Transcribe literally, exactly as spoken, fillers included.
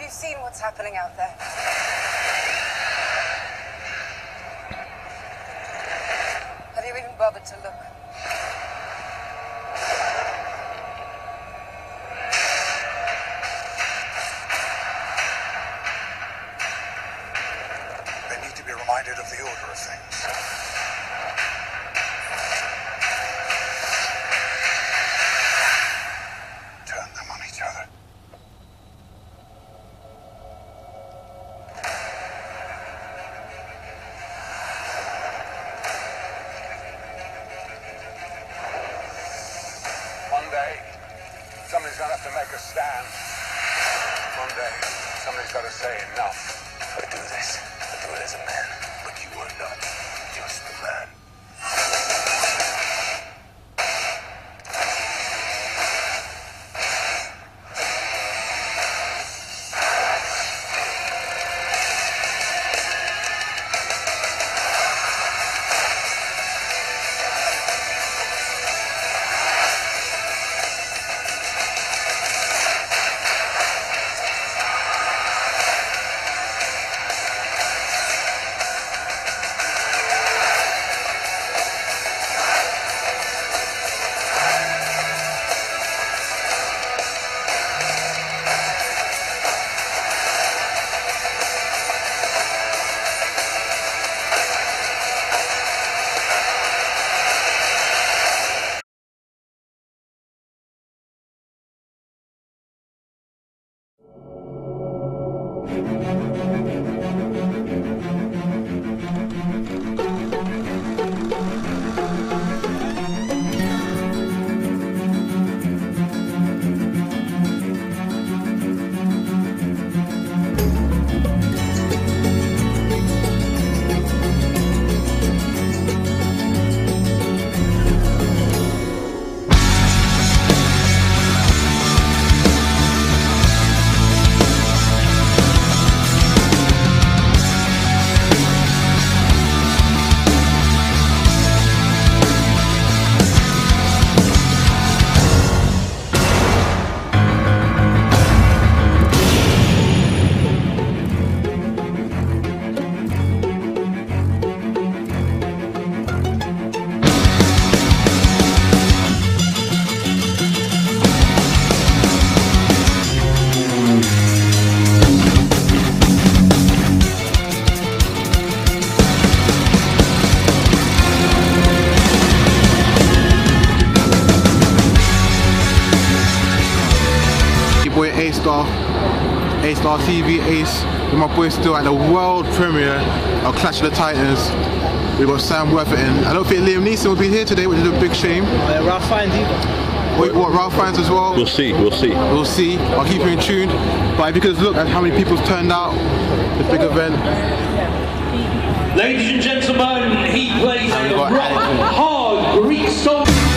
you seen what's happening out there? Have you even bothered to look? They need to be reminded of the order of things. Turn them on each other. One day, somebody's gonna have to make a stand. One day, somebody's gotta say enough. I do this. I do it as a man. But you are not just a man. Boy A-Star, A-Star T V, Ace, with my boy still at the world premiere of Clash of the Titans. We've got Sam Worthington. I don't think Liam Neeson will be here today, which is a big shame. Uh, Ralph Fiennes either. Wait, what, Ralph Fiennes as well? We'll see, we'll see. We'll see. I'll keep you in tune. But if you could look at how many people's turned out, this big event. Ladies and gentlemen, he plays a rock hard Greek song.